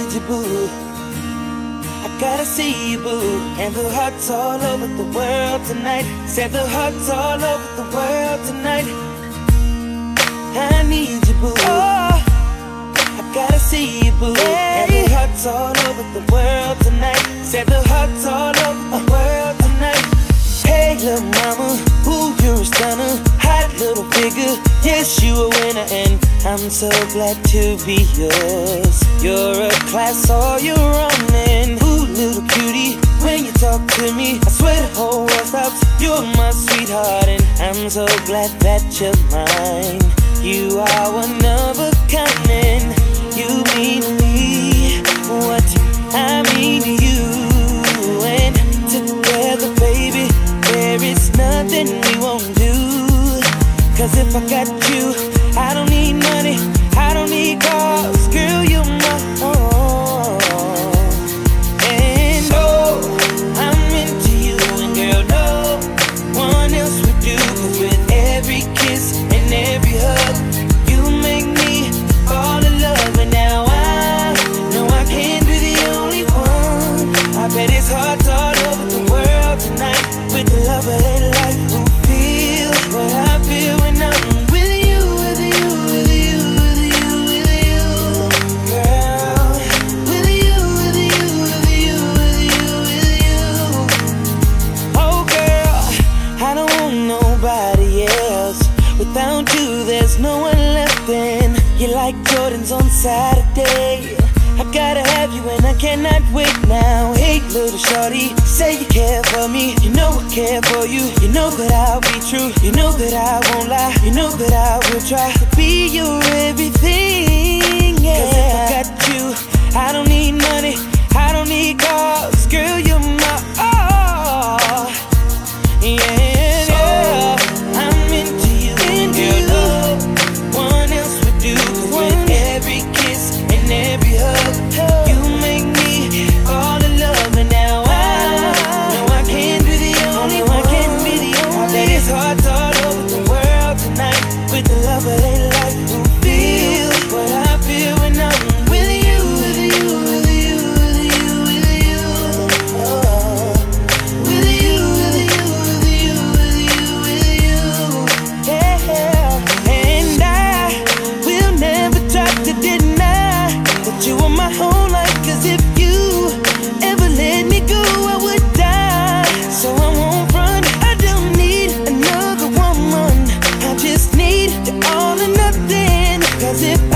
need you, boo. I gotta see you, boo. And the hearts all over the world tonight. Said the hearts all over the world tonight. I need you, boo. Oh, I gotta see you, boo. And the hearts all over the world tonight. Said the hearts all over the world tonight. Hey, little mama, ooh, you're a stunner. Hot little figure, yes, you a winner. And I'm so glad to be yours. You're a class all your own. And ooh, little cutie, when you talk to me, I swear the whole world stops. You're my sweetheart, and I'm so glad that you're mine. You are one of a kind, and you mean to me what I mean to you. And together, baby, there is nothing we won't do. Cause if I got you, I don't need money, I don't need cars. Girl, you're my own. And oh, I'm into you, and girl, no one else would do. Cause with every kiss and every hug, you make me fall in love. And now I know I can't be the only one. I bet it's hard all over the world tonight. With the love of their life, who feel what I feel when I'm with you, with you, with you, with you, with you, girl. With you, with you, with you, with you, with you. Oh girl, I don't want nobody else. Without you, there's no one left. And you're like Jordans on Saturday. I gotta have you and I cannot wait now. Hey, little shorty, say you care for me. You know I care for you. You know that I'll be true. You know that I won't lie. You know that I will try to be your everything, yeah. Cause if I got you, I don't need money, I don't need cars. Girl, you're my all, yeah, yeah. I'm into you, and girl, no one else would do. Cause with every kiss and every hug, you make me fall in love. And now I know I can't be the only one. I bet it's hard all over the world tonight. With the love of their life, who feel what I feel when I'm with you, with you, with you, with you, with you. Oh, with you, with you, with you, with you, with you. Yeah, and I will never try to deny that you are my whole life. Cause if you ever let me go, I would die. So I won't run, I don't need another woman. I just need you all or nothing. Cause if